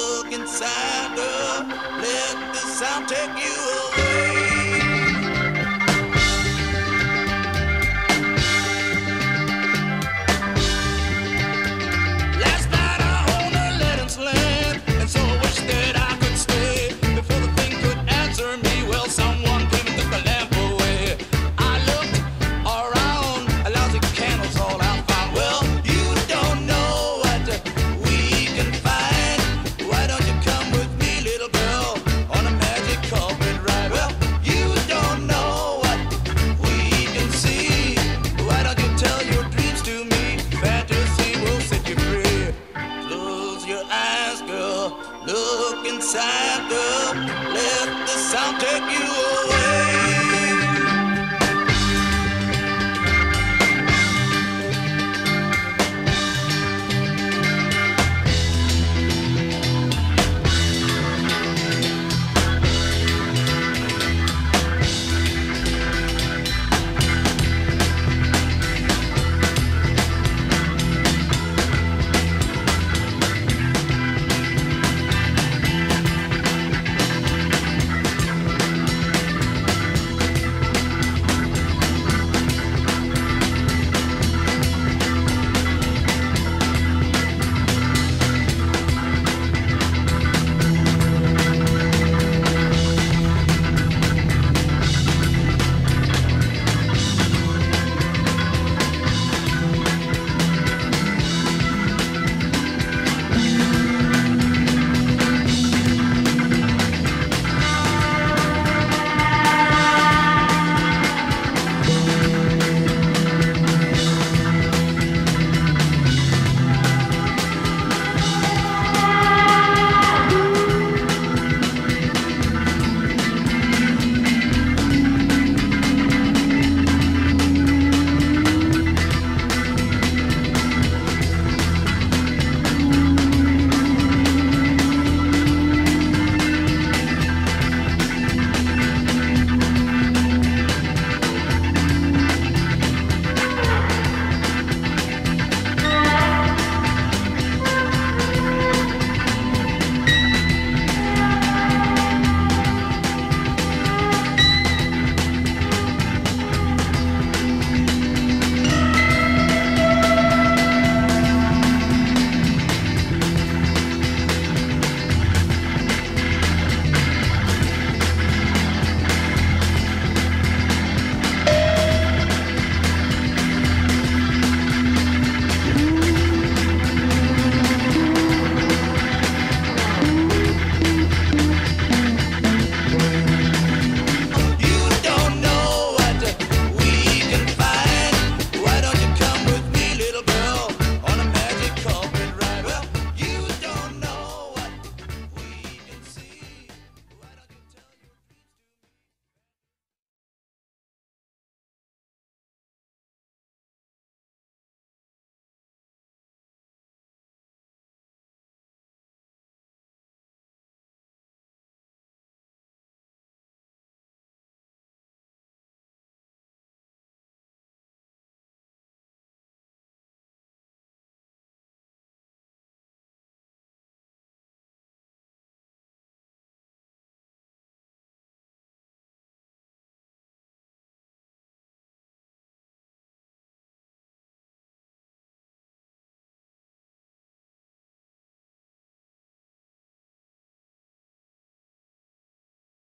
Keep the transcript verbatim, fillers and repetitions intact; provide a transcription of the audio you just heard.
look inside, girl. Let the sound take you away. Last night I owned a letting slam, and so I wish that I could stay. Before the thing could answer me, well, someone came and took the lamp away. I looked around, a lousy candles all I found. Well, you don't know what we can find. Why don't you come with me, little girl, on a magic carpet ride? Well, you don't know what we can see. Why don't you tell your dreams to me? Fantasy will set you free. Close your eyes, girl. Look inside, girl. Let the sound take you away.